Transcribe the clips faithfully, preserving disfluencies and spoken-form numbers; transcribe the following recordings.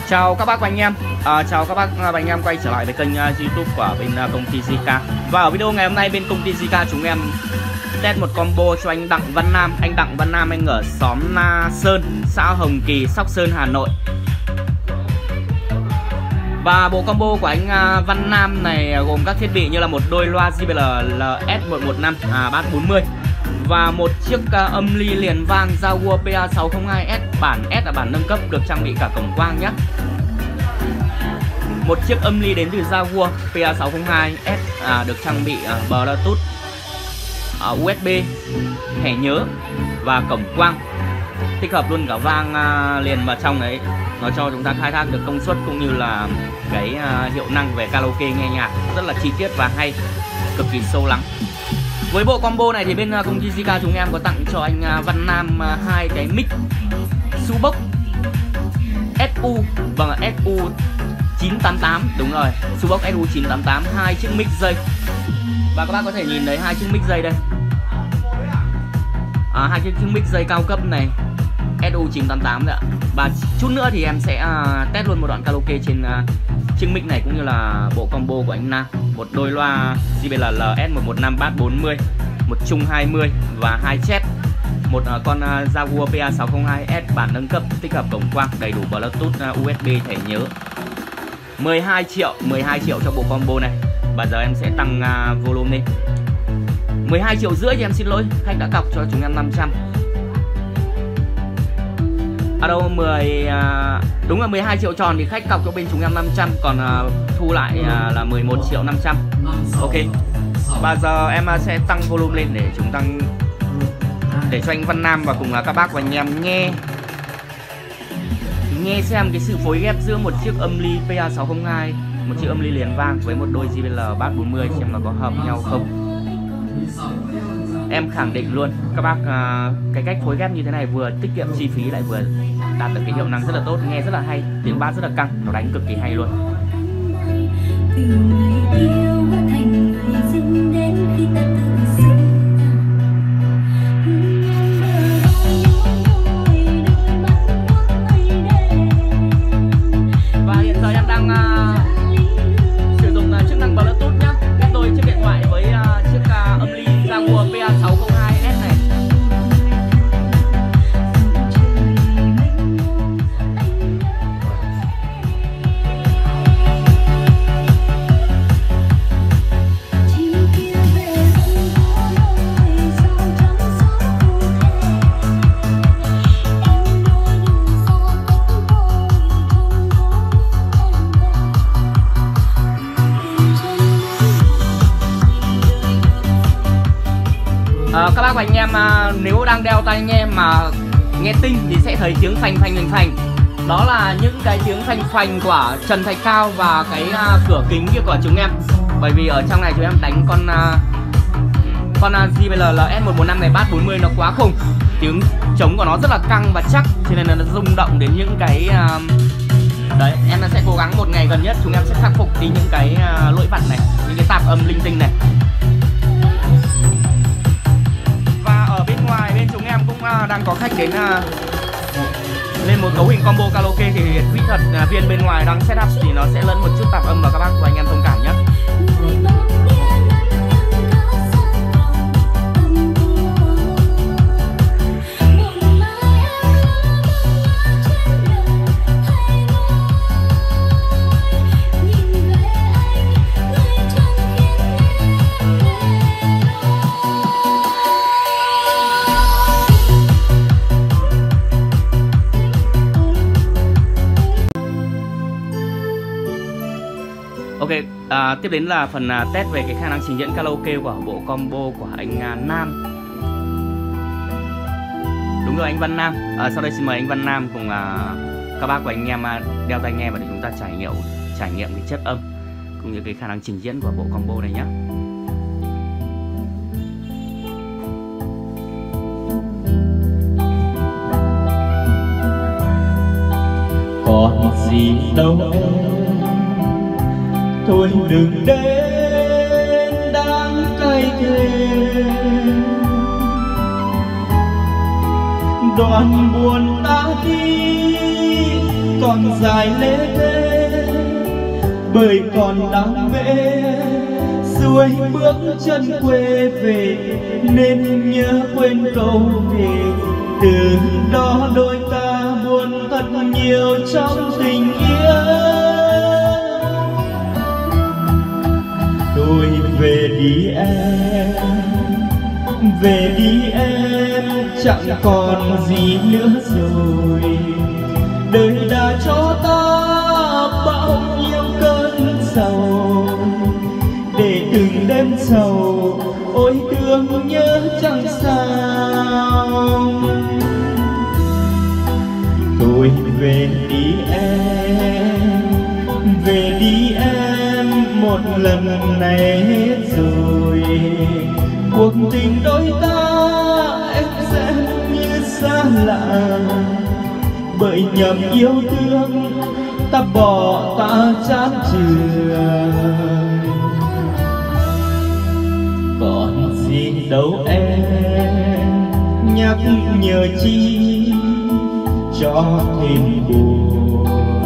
Chào các bác và anh em, à, chào các bác và anh em quay trở lại với kênh uh, YouTube của bên uh, công ty gi ca. Và ở video ngày hôm nay bên công ty gi ca chúng em test một combo cho anh Đặng Văn Nam. Anh Đặng Văn Nam anh ở xóm Na Sơn, xã Hồng Kỳ, Sóc Sơn, Hà Nội. Và bộ combo của anh uh, Văn Nam này gồm các thiết bị như là một đôi loa gi bê lờ S một một năm à, bass bốn mươi và một chiếc uh, âm ly liền vang Jaguar P A sáu không hai S, bản S là bản nâng cấp, được trang bị cả cổng quang nhé. Một chiếc âm ly đến từ Jaguar P A sáu không hai S à, được trang bị uh, Bluetooth, uh, u ét bê, thẻ nhớ và cổng quang, tích hợp luôn cả vang uh, liền vào trong đấy. Nó cho chúng ta khai thác được công suất cũng như là cái uh, hiệu năng về karaoke nghe nhạc rất là chi tiết và hay, cực kỳ sâu lắng. Với bộ combo này thì bên uh, công ty gi ca chúng em có tặng cho anh uh, Văn Nam uh, hai cái mic Subox ét u, vâng, ét u chín tám tám, đúng rồi, Subox ét u chín tám tám, hai chiếc mic dây. Và các bác có thể nhìn thấy hai chiếc mic dây đây, à, hai chiếc mic dây cao cấp này ét u chín tám tám đấy ạ. Và chút nữa thì em sẽ uh, test luôn một đoạn karaoke trên uh, chiếc mic này cũng như là bộ combo của anh Nam. Một đôi loa gi bê lờ S một một năm bass bốn mươi, một trung hai mươi và hai chép. Một uh, con uh, Jaguar P A sáu không hai S bản nâng cấp, tích hợp cổng quang, đầy đủ Bluetooth, uh, u ét bê, thẻ nhớ. mười hai triệu, mười hai triệu cho bộ combo này. Bây giờ em sẽ tăng uh, volume lên. mười hai triệu rưỡi thì em xin lỗi, khách đã cọc cho chúng em năm trăm. À đâu, mười uh, đúng là mười hai triệu tròn thì khách cọc cho bên chúng em năm trăm, còn uh, thu lại uh, là mười một triệu năm trăm. Ok. Bây giờ em uh, sẽ tăng volume lên để chúng tăng để cho anh Văn Nam và cùng là các bác và anh em nghe nghe xem cái sự phối ghép giữa một chiếc âm ly P A sáu không hai, một chiếc âm ly liền vang với một đôi gi bê lờ bass bốn mươi xem nó có hợp nhau không. Em khẳng định luôn các bác, uh, cái cách phối ghép như thế này vừa tiết kiệm chi phí lại vừa đạt được cái hiệu năng rất là tốt, nghe rất là hay, tiếng bass rất là căng, nó đánh cực kỳ hay luôn. Và hiện giờ em đang uh, sử dụng uh, chức năng Bluetooth nhá, kết nối chiếc điện thoại với uh, chiếc uh, âm ly Jaguar P A sáu không hai S này. À, các bác và anh em à, nếu đang đeo tai nghe mà nghe tinh thì sẽ thấy tiếng phành phành phành phành. Đó là những cái tiếng phành phành của trần thạch cao và cái à, cửa kính kia của chúng em. Bởi vì ở trong này chúng em đánh con à, con à, gi bê lờ S một một năm này bass bốn mươi nó quá khủng. Tiếng trống của nó rất là căng và chắc, cho nên là nó rung động đến những cái à, đấy, em sẽ cố gắng một ngày gần nhất chúng em sẽ khắc phục đi những cái à, lỗi vặt này, những cái tạp âm linh tinh này. Ngoài bên chúng em cũng uh, đang có khách đến uh, lên một cấu hình combo karaoke thì kỹ thuật uh, viên bên ngoài đang setup thì nó sẽ lẫn một chút tạp âm và các bác và anh em thông cảm nhé. Ok, à, tiếp đến là phần à, test về cái khả năng trình diễn karaoke của bộ combo của anh à, Nam. Đúng rồi, anh Văn Nam. À, sau đây xin mời anh Văn Nam cùng à, các bác và anh em à, đeo tai nghe và để chúng ta trải nghiệm trải nghiệm cái chất âm cũng như cái khả năng trình diễn của bộ combo này nhé. Còn gì đâu thôi đừng đến đắng cay thêm, đoạn buồn ta đi còn dài lê thê, bởi còn đam mê xuôi bước chân quê về, nên nhớ quên câu thề. Từ đó đôi ta buồn thật nhiều trong tình yêu. Tôi về đi em, về đi em, chẳng còn gì nữa rồi. Đời đã cho ta bao nhiêu cơn sầu, để từng đêm sầu ôi thương nhớ chẳng sao. Tôi về đi em, về đi em, một lần này hết rồi. Cuộc tình đôi ta em sẽ như xa lạ, bởi nhầm yêu thương ta bỏ ta chán chường. Còn gì đâu em nhắc nhở chi cho thêm buồn.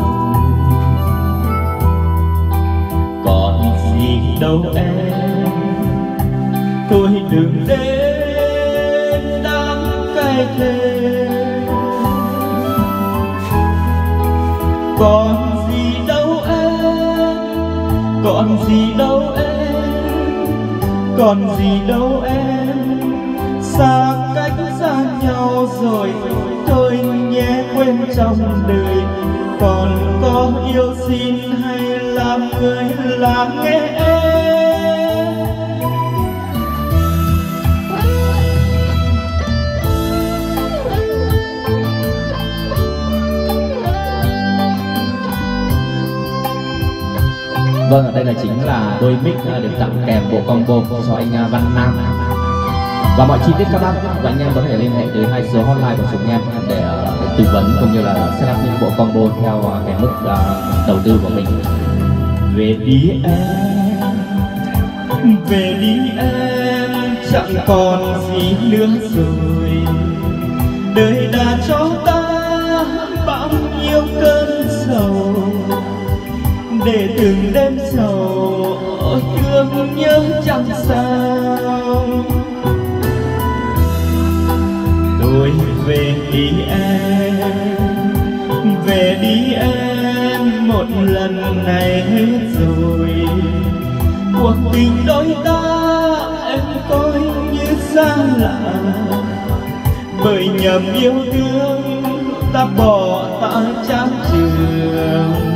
Còn gì đâu em, thôi đừng đến đắng cay thêm. Còn gì đâu em, còn gì đâu em, còn gì đâu em, xa cách xa nhau rồi. Thôi nhé quên trong đời, còn có yêu xin hay làm người lắng nghe em. Vâng, ở đây là chính là đôi mic được tặng kèm bộ combo cho anh Văn Nam. Và mọi chi tiết các bác và anh em có thể liên hệ tới hai số hotline của chúng em để, để tư vấn cũng như là set up những bộ combo theo cái mức uh, đầu tư của mình. Về đi em, về đi em, chẳng còn gì nữa rồi. Đời đã cho ta bao nhiêu cơn sầu, để từng đêm sầu ôi thương nhớ chẳng sao. Tôi về đi em, về đi em, một lần này hết rồi. Cuộc tình đôi ta em coi như xa lạ, bởi nhầm yêu thương ta bỏ ta chán chường.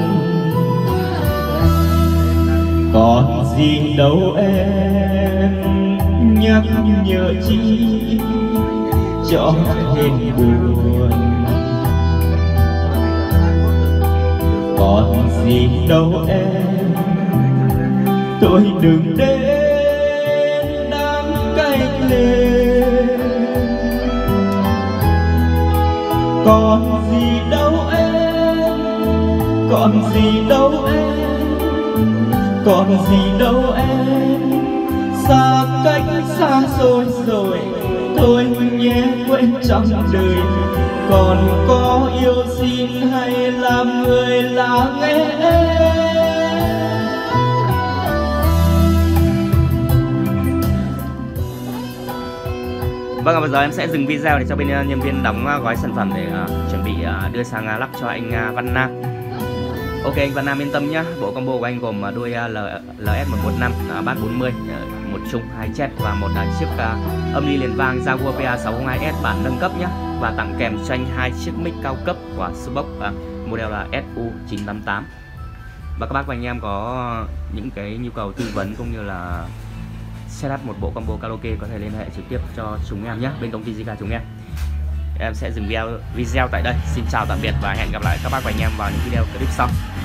Còn gì đâu em nhắc nhở chi cho thêm buồn. Còn gì đâu em, tôi đừng đến đắng cay lên. Còn gì đâu em, còn gì đâu em, còn gì đâu em, xa cách xa xôi rồi. Thôi nhé quên trong đời, còn có yêu xin hay làm người lắng nghe em. Vâng, bây giờ em sẽ dừng video để cho bên nhân viên đóng gói sản phẩm để uh, chuẩn bị uh, đưa sang uh, lắp cho anh uh, Văn Nam. Ok, anh Văn Nam yên tâm nhá. Bộ combo của anh gồm uh, đuôi uh, L S một một năm, uh, bass bốn mươi, uh, một chung, hai chét và một uh, chiếc uh, âm ly liền vang Jaguar P A sáu không hai S bản nâng cấp nhá. Và tặng kèm cho anh hai chiếc mic cao cấp của Sbox, uh, model là S U chín tám tám. Và các bác và anh em có những cái nhu cầu tư vấn cũng như là setup một bộ combo karaoke có thể liên hệ trực tiếp cho chúng em nhé, bên công ty Zika chúng em. Em sẽ dừng video video tại đây. Xin chào tạm biệt và hẹn gặp lại các bác và anh em vào những video clip sau.